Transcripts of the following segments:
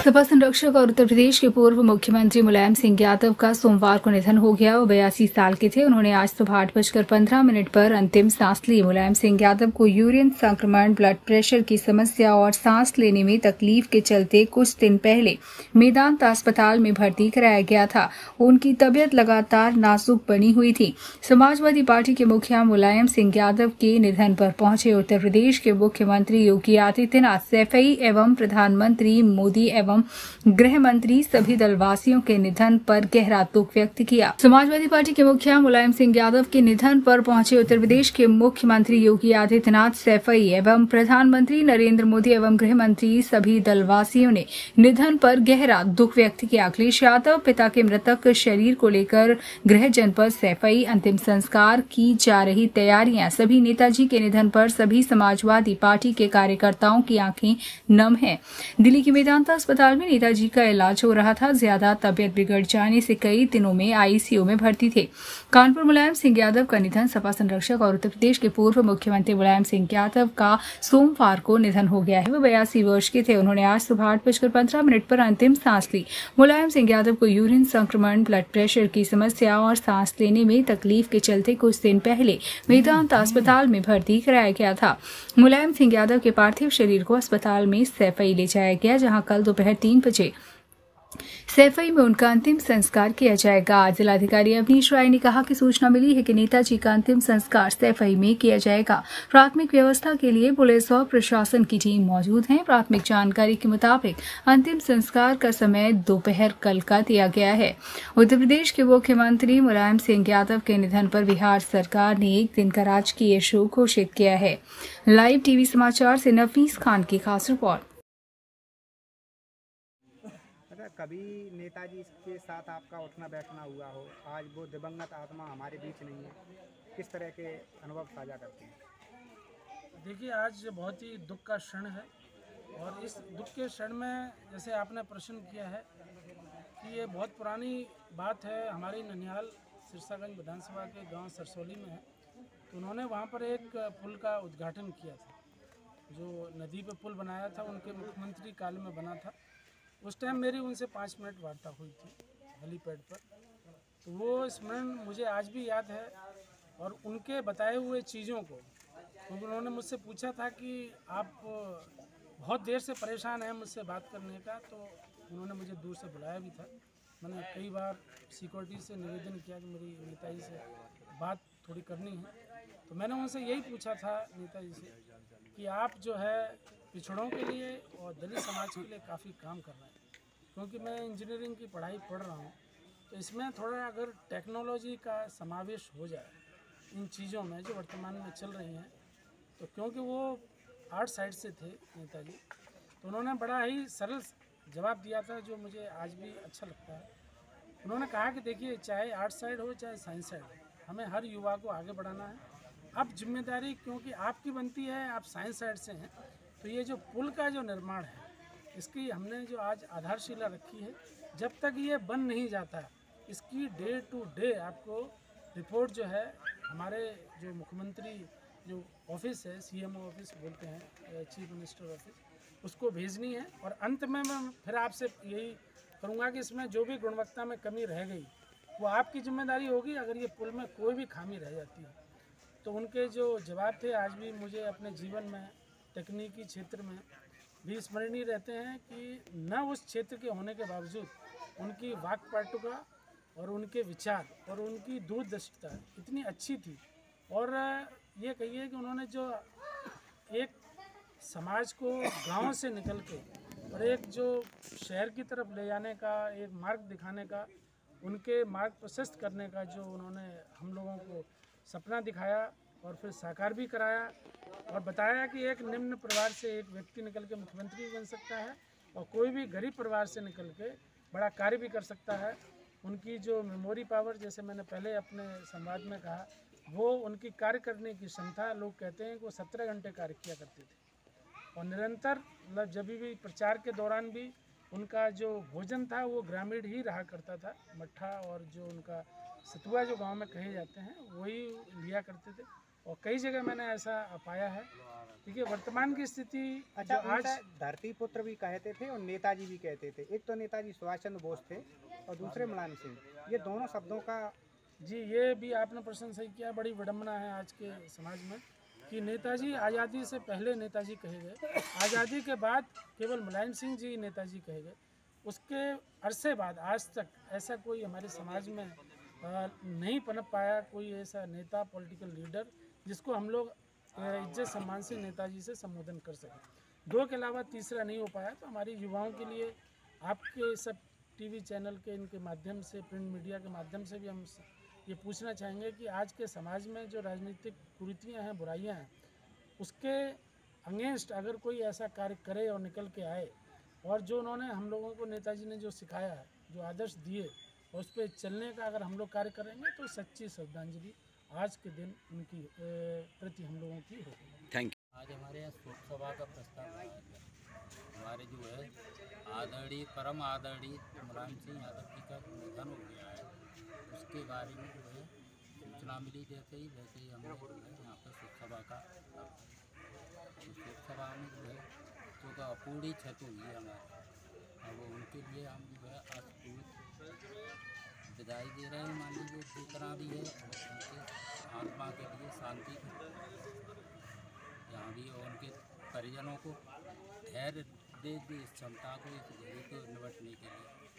सपा संरक्षक और उत्तर प्रदेश के पूर्व मुख्यमंत्री मुलायम सिंह यादव का सोमवार को निधन हो गया। वो 82 साल के थे। उन्होंने आज सुबह 8:15 पर अंतिम सांस ली। मुलायम सिंह यादव को यूरिन संक्रमण, ब्लड प्रेशर की समस्या और सांस लेने में तकलीफ के चलते कुछ दिन पहले मेदांता अस्पताल में भर्ती कराया गया था। उनकी तबीयत लगातार नाजुक बनी हुई थी। समाजवादी पार्टी के मुखिया मुलायम सिंह यादव के निधन पर पहुंचे उत्तर प्रदेश के मुख्यमंत्री योगी आदित्यनाथ, सैफई एवं प्रधानमंत्री मोदी एवं गृह मंत्री सभी दलवासियों के निधन पर गहरा दुख व्यक्त किया। समाजवादी पार्टी के मुखिया मुलायम सिंह यादव के निधन पर पहुंचे उत्तर प्रदेश के मुख्यमंत्री योगी आदित्यनाथ, सैफई एवं प्रधानमंत्री नरेंद्र मोदी एवं गृह मंत्री सभी दलवासियों ने निधन पर गहरा दुख व्यक्त किया। अखिलेश यादव पिता के मृतक शरीर को लेकर गृह जनपद सैफई अंतिम संस्कार की जा रही तैयारियां। सभी नेताजी के निधन पर सभी समाजवादी पार्टी के कार्यकर्ताओं की आंखें नम हैं। दिल्ली के मेदांता अस्पताल में नेताजी का इलाज हो रहा था। ज्यादा तबियत बिगड़ जाने से कई दिनों में आईसीयू में भर्ती थे। कानपुर मुलायम सिंह यादव का निधन। सपा संरक्षक और उत्तर प्रदेश के पूर्व मुख्यमंत्री मुलायम सिंह यादव का सोमवार को निधन हो गया है। वो 82 वर्ष के थे। उन्होंने आज सुबह 8:15 पर अंतिम सांस ली। मुलायम सिंह यादव को यूरिन संक्रमण, ब्लड प्रेशर की समस्या और सांस लेने में तकलीफ के चलते कुछ दिन पहले मेदांता अस्पताल में भर्ती कराया गया था। मुलायम सिंह यादव के पार्थिव शरीर को अस्पताल में सैफई ले जाया गया, जहां कल दोपहर 3 बजे सैफई में उनका अंतिम संस्कार किया जाएगा। जिलाधिकारी अवनीश राय ने कहा कि सूचना मिली है कि नेताजी का अंतिम संस्कार सैफई में किया जाएगा। प्राथमिक व्यवस्था के लिए पुलिस और प्रशासन की टीम मौजूद है। प्राथमिक जानकारी के मुताबिक अंतिम संस्कार का समय दोपहर कल का दिया गया है। उत्तर प्रदेश के मुख्यमंत्री मुलायम सिंह यादव के निधन पर बिहार सरकार ने एक दिन का राजकीय शोक घोषित किया है। लाइव टीवी समाचार से नफीस खान की खास रिपोर्ट। कभी नेताजी के साथ आपका उठना बैठना हुआ हो, आज वो दिवंगत आत्मा हमारे बीच नहीं है, किस तरह के अनुभव साझा करते हैं? देखिए, आज बहुत ही दुख का क्षण है और इस दुख के क्षण में जैसे आपने प्रश्न किया है कि ये बहुत पुरानी बात है। हमारी ननिहाल सिरसागंज विधानसभा के गांव सरसोली में है, तो उन्होंने वहां पर एक पुल का उद्घाटन किया था। जो नदी पे पुल बनाया था उनके मुख्यमंत्री काल में बना था। उस टाइम मेरी उनसे 5 मिनट वार्ता हुई थी हेलीपैड पर, तो वो स्मरण मुझे आज भी याद है। और उनके बताए हुए चीज़ों को, क्योंकि उन्होंने मुझसे पूछा था कि आप बहुत देर से परेशान हैं मुझसे बात करने का, तो उन्होंने मुझे दूर से बुलाया भी था। मैंने कई बार सिक्योरिटी से निवेदन किया कि मेरी नेताजी से बात थोड़ी करनी है, तो मैंने उनसे यही पूछा था नेताजी से कि आप जो है पिछड़ों के लिए और दलित समाज के लिए काफ़ी काम कर रहे हैं। क्योंकि मैं इंजीनियरिंग की पढ़ाई पढ़ रहा हूँ, तो इसमें थोड़ा अगर टेक्नोलॉजी का समावेश हो जाए इन चीज़ों में जो वर्तमान में चल रही हैं, तो क्योंकि वो आर्ट साइड से थे नेताजी, तो उन्होंने बड़ा ही सरल जवाब दिया था जो मुझे आज भी अच्छा लगता है। उन्होंने कहा कि देखिए, चाहे आर्ट साइड हो चाहे साइंस साइड हो, हमें हर युवा को आगे बढ़ाना है। अब जिम्मेदारी क्योंकि आपकी बनती है, आप साइंस साइड से हैं, तो ये जो पुल का जो निर्माण है, इसकी हमने जो आज आधारशिला रखी है, जब तक ये बन नहीं जाता इसकी डे टू डे आपको रिपोर्ट जो है हमारे जो मुख्यमंत्री जो ऑफिस है, सीएमओ ऑफिस बोलते हैं, चीफ मिनिस्टर ऑफिस, उसको भेजनी है। और अंत में मैं फिर आपसे यही करूँगा कि इसमें जो भी गुणवत्ता में कमी रह गई वो आपकी जिम्मेदारी होगी। अगर ये पुल में कोई भी खामी रह जाती है, तो उनके जो जवाब थे आज भी मुझे अपने जीवन में तकनीकी क्षेत्र में भी स्मरणीय रहते हैं कि न उस क्षेत्र के होने के बावजूद उनकी वाक्पटुता और उनके विचार और उनकी दूरदर्शिता इतनी अच्छी थी। और ये कहिए कि उन्होंने जो एक समाज को गांव से निकल के और एक जो शहर की तरफ ले जाने का, एक मार्ग दिखाने का, उनके मार्ग प्रशस्त करने का जो उन्होंने हम लोगों को सपना दिखाया और फिर साकार भी कराया और बताया कि एक निम्न परिवार से एक व्यक्ति निकल के मुख्यमंत्री बन सकता है और कोई भी गरीब परिवार से निकल के बड़ा कार्य भी कर सकता है। उनकी जो मेमोरी पावर, जैसे मैंने पहले अपने संवाद में कहा, वो उनकी कार्य करने की क्षमता, लोग कहते हैं कि वो 17 घंटे कार्य किया करते थे और निरंतर, मतलब जब भी प्रचार के दौरान भी उनका जो भोजन था वो ग्रामीण ही रहा करता था। मट्ठा और जो उनका सतुआ जो गांव में कहे जाते हैं वही लिया करते थे। और कई जगह मैंने ऐसा पाया है। देखिए वर्तमान की स्थिति अच्छा, जो आज धरती पुत्र भी कहते थे और नेताजी भी कहते थे। एक तो नेताजी सुभाष चंद्र बोस थे और दूसरे मुलायम सिंह। ये दोनों शब्दों का जी, ये भी आपने प्रश्न सही किया। बड़ी विडम्बना है आज के समाज में कि नेताजी आज़ादी से पहले नेताजी कहे गए, आज़ादी के बाद केवल मुलायम सिंह जी नेताजी कहे गए। उसके अरसे बाद आज तक ऐसा कोई हमारे समाज में नहीं पनप पाया कोई ऐसा नेता, पॉलिटिकल लीडर जिसको हम लोग इज्जत सम्मान से नेताजी से संबोधन कर सकें। दो के अलावा तीसरा नहीं हो पाया। तो हमारी युवाओं के लिए आपके सब टीवी चैनल के इनके माध्यम से, प्रिंट मीडिया के माध्यम से भी हम ये पूछना चाहेंगे कि आज के समाज में जो राजनीतिक कुरीतियाँ हैं, बुराइयाँ हैं, उसके अगेंस्ट अगर कोई ऐसा कार्य करे और निकल के आए और जो उन्होंने हम लोगों को नेताजी ने जो सिखाया है, जो आदर्श दिए, और उस पर चलने का अगर हम लोग कार्य करेंगे तो सच्ची श्रद्धांजलि आज के दिन उनकी प्रति हम लोगों की होगी। Thank you. आज हमारे यहाँ शोक सभा का प्रस्ताव आया है। हमारे जो है आदरणीय, परम आदरणीय मुलायम सिंह यादव जी का निधन हो गया है, उसके बारे में जो है सूचना मिली। जैसे ही हमने जो है यहाँ पर शोक सभा का तो शोक सभा में जो है जो अपूर्णी क्षति हुई है हमारे, अब उनके लिए हम जो है आज विदाई दे रहे हैं। मान लीजिए जितना भी है उनके आत्मा के लिए शांति यहाँ भी, और उनके परिजनों को धैर्य दे इस क्षमता को, इस घड़ी को निपटने के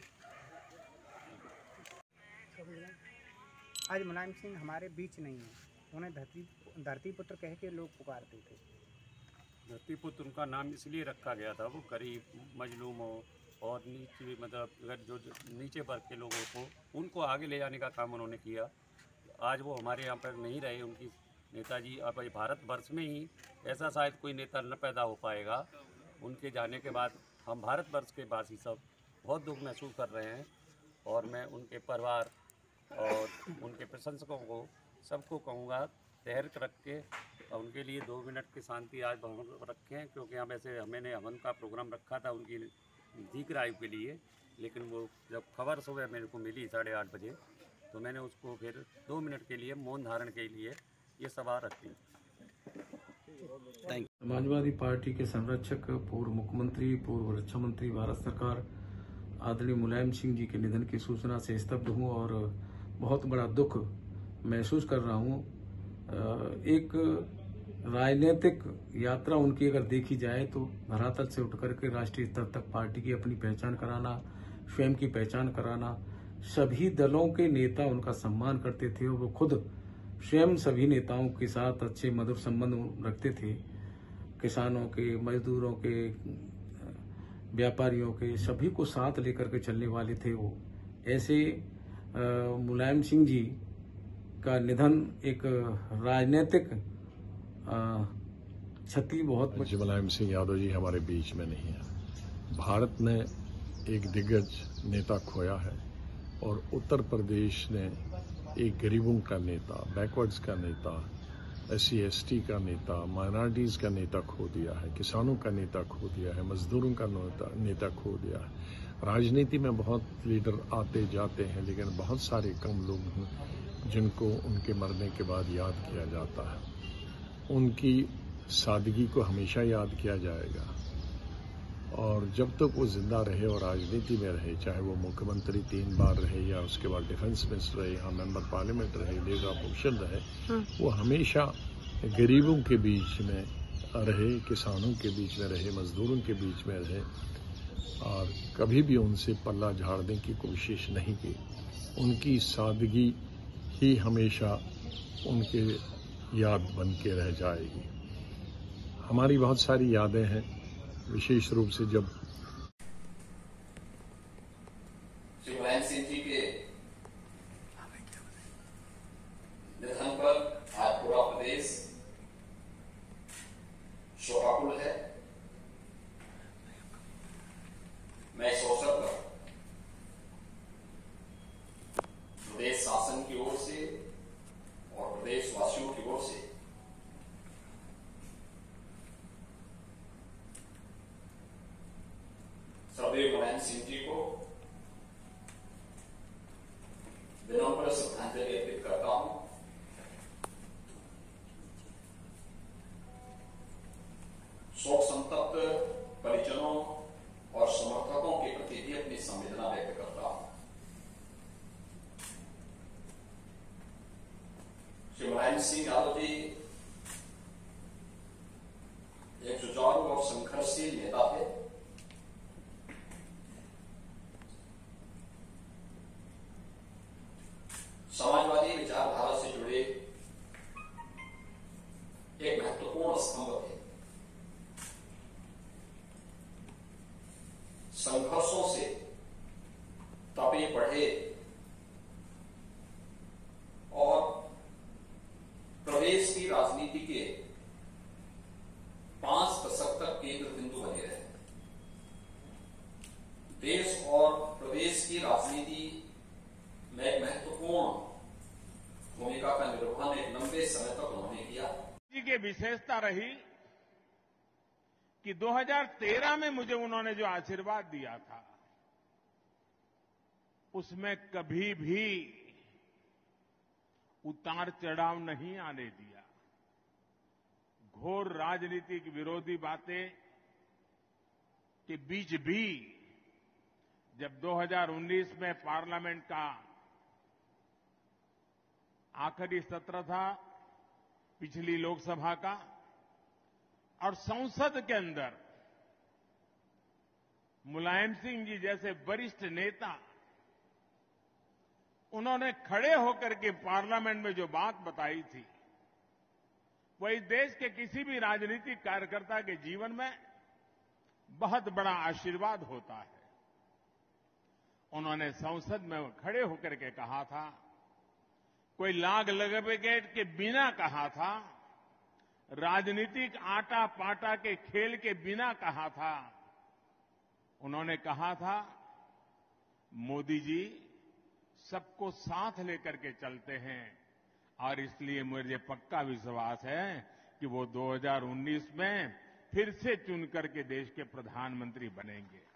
लिए। आज मुलायम सिंह हमारे बीच नहीं है। उन्हें धरती पुत्र कह के लोग पुकारते थे। धरती पुत्र उनका नाम इसलिए रखा गया था, वो गरीब, मजलूमों और नीचे, मतलब अगर जो नीचे वर्ग के लोगों को उनको आगे ले जाने का काम उन्होंने किया। आज वो हमारे यहाँ पर नहीं रहे। उनकी नेताजी अब भारतवर्ष में ही ऐसा शायद कोई नेता न पैदा हो पाएगा। उनके जाने के बाद हम भारतवर्ष के वासी सब बहुत दुख महसूस कर रहे हैं, और मैं उनके परिवार और उनके प्रशंसकों को सबको कहूँगा धैर्य रख के और उनके लिए 2 मिनट की शांति आज रखें, क्योंकि हम ऐसे हमने हवन का प्रोग्राम रखा था उनकी दीर्घ आयु के लिए, लेकिन वो जब खबर सुबह मेरे को मिली 8:30 बजे, तो मैंने उसको फिर 2 मिनट के लिए मौन धारण के लिए ये सभा रखी। समाजवादी पार्टी के संरक्षक, पूर्व मुख्यमंत्री, पूर्व रक्षा मंत्री भारत सरकार आदरणीय मुलायम सिंह जी के निधन की सूचना से स्तब्ध हूँ और बहुत बड़ा दुख महसूस कर रहा हूँ। एक राजनीतिक यात्रा उनकी अगर देखी जाए तो धरातल से उठकर के राष्ट्रीय स्तर तक पार्टी की अपनी पहचान कराना, स्वयं की पहचान कराना, सभी दलों के नेता उनका सम्मान करते थे और वो खुद स्वयं सभी नेताओं के साथ अच्छे मधुर संबंध रखते थे। किसानों के, मजदूरों के, व्यापारियों के, सभी को साथ लेकर के चलने वाले थे वो। ऐसे मुलायम सिंह जी का निधन एक राजनीतिक क्षति बहुत। मुलायम सिंह यादव जी हमारे बीच में नहीं है। भारत ने एक दिग्गज नेता खोया है और उत्तर प्रदेश ने एक गरीबों का नेता, बैकवर्ड्स का नेता, SC ST का नेता, माइनॉरिटीज़ का नेता खो दिया है, किसानों का नेता खो दिया है, मजदूरों का नेता खो दिया है। राजनीति में बहुत लीडर आते जाते हैं, लेकिन बहुत सारे कम लोग हैं जिनको उनके मरने के बाद याद किया जाता है। उनकी सादगी को हमेशा याद किया जाएगा, और जब तक वो जिंदा रहे और राजनीति में रहे, चाहे वो मुख्यमंत्री 3 बार रहे या उसके बाद डिफेंस मिनिस्टर रहे, यहाँ मेंबर पार्लियामेंट रहे, लीडर ऑपोजिशन रहे, वो हमेशा गरीबों के बीच में रहे, किसानों के बीच में रहे, मजदूरों के बीच में रहे, और कभी भी उनसे पल्ला झाड़ने की कोशिश नहीं की। उनकी सादगी ही हमेशा उनके याद बन के रह जाएगी। हमारी बहुत सारी यादें हैं, विशेष रूप से जब श्री मुलायम सिंह जी के निधन पर आज पूरा प्रदेश शोकाकुल है। मैं इस अवसर पर प्रदेश शासन की ओर से और प्रदेश वासियों की ओर से श्रद्धेय मुलायम सिंह जी को विनम्र श्रद्धांजलि अर्पित करता हूं। भक्त परिजनों और समर्थकों के प्रति भी अपनी संवेदना व्यक्त करता हूं। श्री मुलायम सिंह यादव जी एक जुझारू और संघर्षशील नेता थे। समाजवादी विचारधारा से जुड़े एक महत्वपूर्ण स्तंभ थे। संघर्षों से तपे बढ़े और प्रदेश की राजनीति के 5 दशक तक केंद्र बिंदु बने रहे। देश और प्रदेश की राजनीति में एक महत्वपूर्ण भूमिका का निर्वहन एक लंबे समय तक उन्होंने किया। जी की विशेषता रही कि 2013 में मुझे उन्होंने जो आशीर्वाद दिया था उसमें कभी भी उतार चढ़ाव नहीं आने दिया। घोर राजनीतिक विरोधी बातें के बीच भी जब 2019 में पार्लियामेंट का आखिरी सत्र था पिछली लोकसभा का और संसद के अंदर मुलायम सिंह जी जैसे वरिष्ठ नेता उन्होंने खड़े होकर के पार्लियामेंट में जो बात बताई थी वो इस देश के किसी भी राजनीतिक कार्यकर्ता के जीवन में बहुत बड़ा आशीर्वाद होता है। उन्होंने संसद में खड़े होकर के कहा था, कोई लाग लपेट के बिना कहा था, राजनीतिक आटा पाटा के खेल के बिना कहा था। उन्होंने कहा था, मोदी जी सबको साथ लेकर के चलते हैं और इसलिए मुझे पक्का विश्वास है कि वो 2019 में फिर से चुन करके देश के प्रधानमंत्री बनेंगे।